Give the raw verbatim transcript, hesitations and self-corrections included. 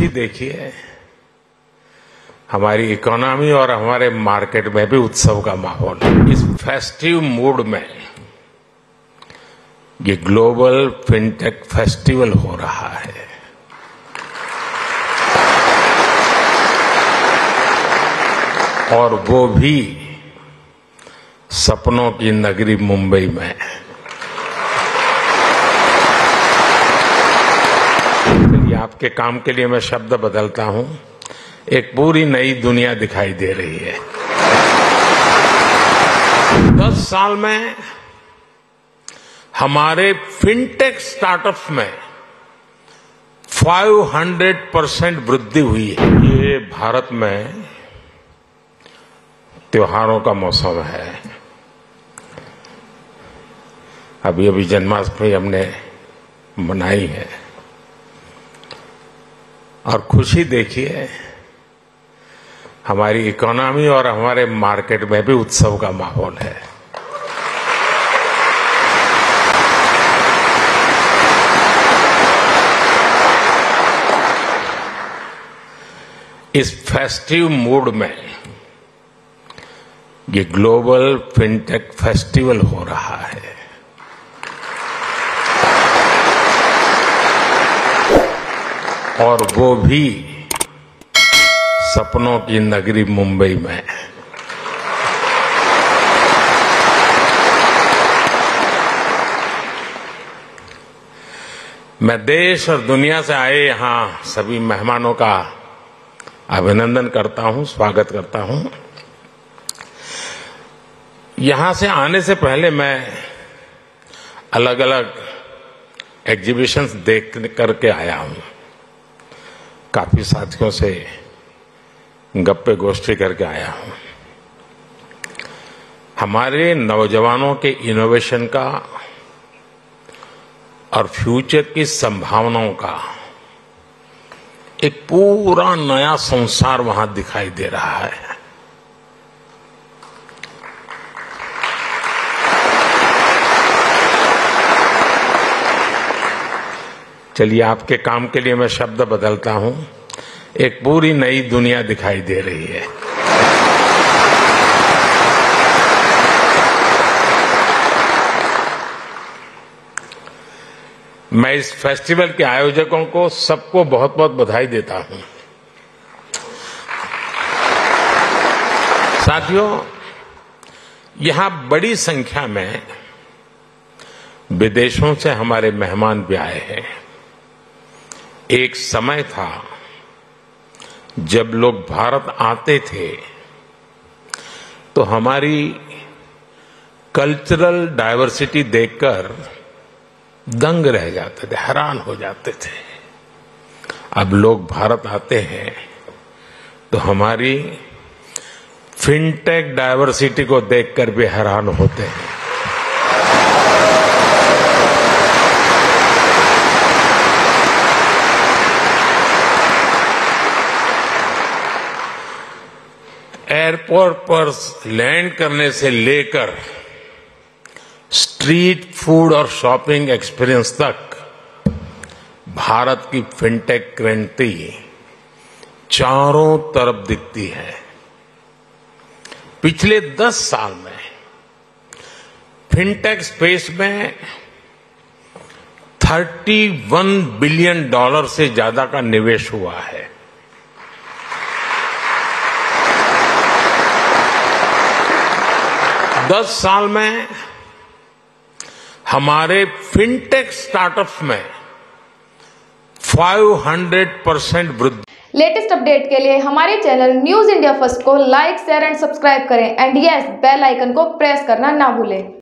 खुशी देखिए, हमारी इकोनॉमी और हमारे मार्केट में भी उत्सव का माहौल है। इस फेस्टिव मूड में ये ग्लोबल फिनटेक फेस्टिवल हो रहा है। और वो भी सपनों की नगरी मुंबई में। चलिए, आपके काम के लिए मैं शब्द बदलता हूं। एक पूरी नई दुनिया दिखाई दे रही है। दस साल में हमारे फिनटेक स्टार्टअप्स में पाँच सौ परसेंट वृद्धि हुई है। ये भारत में त्योहारों का मौसम है। अभी अभी जन्माष्टमी हमने मनाई है और खुशी देखिए, हमारी इकोनॉमी और हमारे मार्केट में भी उत्सव का माहौल है। इस फेस्टिव मूड में ये ग्लोबल फिनटेक फेस्टिवल हो रहा है। और वो भी सपनों की नगरी मुंबई में। मैं देश और दुनिया से आए यहां सभी मेहमानों का अभिनंदन करता हूं, स्वागत करता हूं। यहां से आने से पहले मैं अलग अलग एग्जीबिशंस देख करके आया हूं। काफी साथियों से गप्पे गोष्ठी करके आया हूं। हमारे नौजवानों के इनोवेशन का और फ्यूचर की संभावनाओं का एक पूरा नया संसार वहां दिखाई दे रहा है। चलिए, आपके काम के लिए मैं शब्द बदलता हूं। एक पूरी नई दुनिया दिखाई दे रही है। मैं इस फेस्टिवल के आयोजकों को सबको बहुत बहुत बधाई देता हूं। साथियों, यहां बड़ी संख्या में विदेशों से हमारे मेहमान भी आए हैं। एक समय था जब लोग भारत आते थे तो हमारी कल्चरल डाइवर्सिटी देखकर दंग रह जाते थे, हैरान हो जाते थे। अब लोग भारत आते हैं तो हमारी फिनटेक डाइवर्सिटी को देखकर भी हैरान होते हैं। एयरपोर्ट पर लैंड करने से लेकर स्ट्रीट फूड और शॉपिंग एक्सपीरियंस तक भारत की फिनटेक क्रांति चारों तरफ दिखती है। पिछले दस साल में फिनटेक स्पेस में इकतीस बिलियन डॉलर से ज्यादा का निवेश हुआ है। दस साल में हमारे फिनटेक स्टार्टअप्स में पाँच सौ परसेंट वृद्धि। लेटेस्ट अपडेट के लिए हमारे चैनल न्यूज इंडिया फर्स्ट को लाइक, शेयर एंड सब्सक्राइब करें एंड यस, बेल आइकन को प्रेस करना ना भूलें।